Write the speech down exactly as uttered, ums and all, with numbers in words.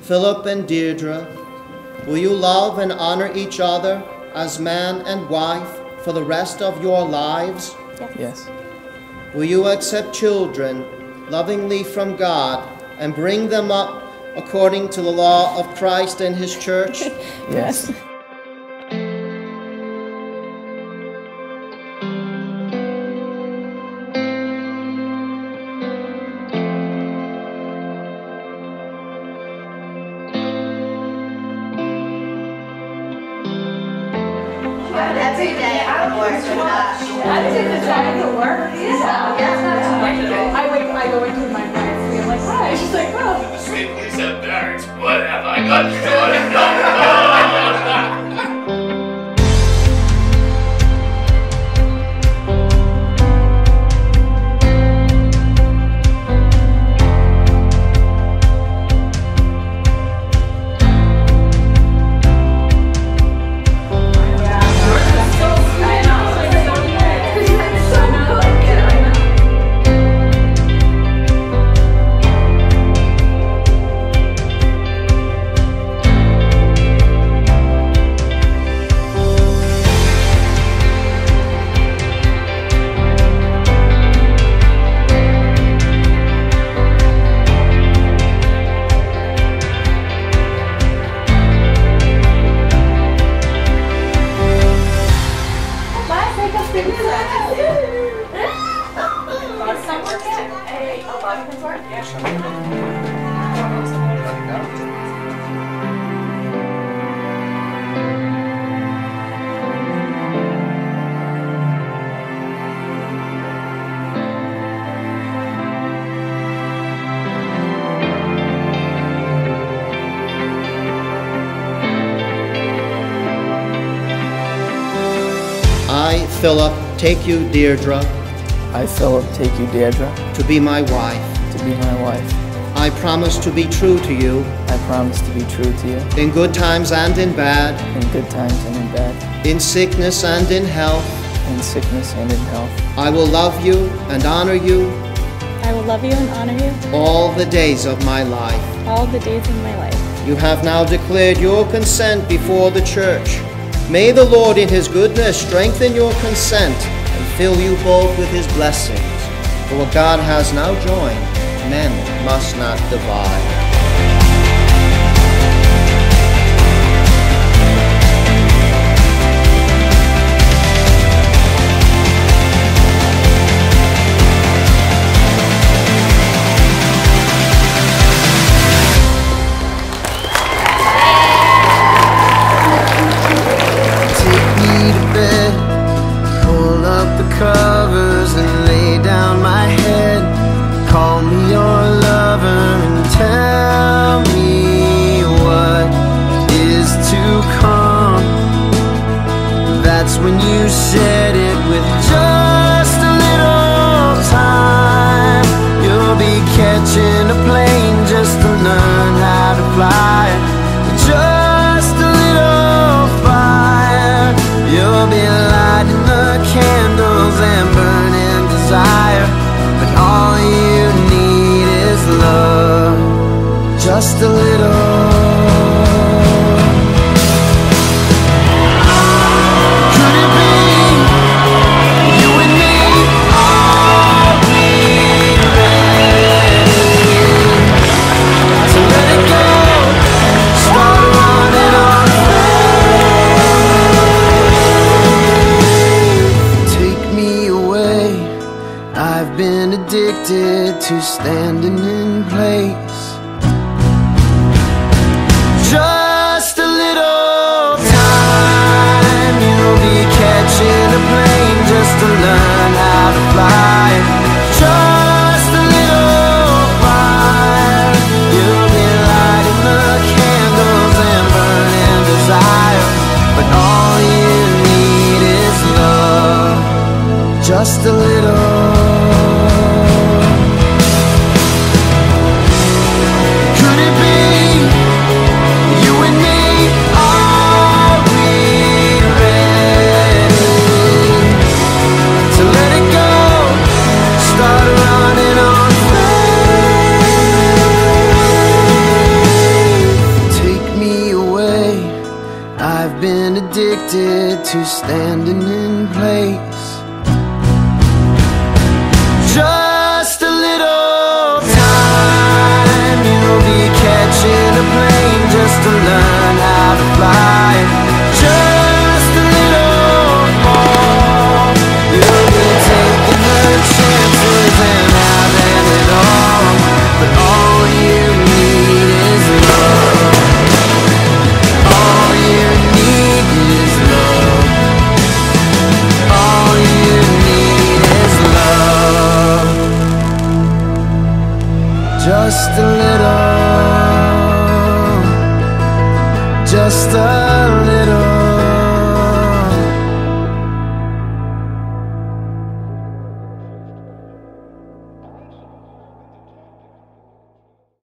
Philip and Deirdre, will you love and honor each other as man and wife for the rest of your lives? Yes. Yes. Will you accept children lovingly from God and bring them up according to the law of Christ and his church? Yes. Every day I work with that. I take the time to work. Yeah. Yeah. I wake. I go into my friends and be like, hi. She's like, oh. Sweet police have barracks. What have I got to do? I, Philip, take you, Deirdre, I, Philip, take you, Deirdre, to be my wife. to be my wife. I promise to be true to you I promise to be true to you in good times and in bad, in good times and in bad, in sickness and in health. in sickness and in health. I will love you and honor you I will love you and honor you all the days of my life. all the days of my life. You have now declared your consent before the church. May the Lord in his goodness strengthen your consent and fill you both with his blessings. For what God has now joined, men must not divide. Covers and lay down my head. Call me your lover and tell me what is to come. That's when you said it, with just a little time you'll be catching a plane just to learn how to fly. Just a little fire, you'll be lighting the candles and burning desire. But all you need is love, just a little. Could it be you and me? Are we ready to let it go? Start running on faith. Take me away. I've been addicted to standing in place. Just a little time, you'll be catching a plane just to learn how to fly. Just a little fire, you'll be lighting the candles and burning desire. But all you need is love, just a little. Could it be you and me? Are we ready to let it go? addicted to standing in place.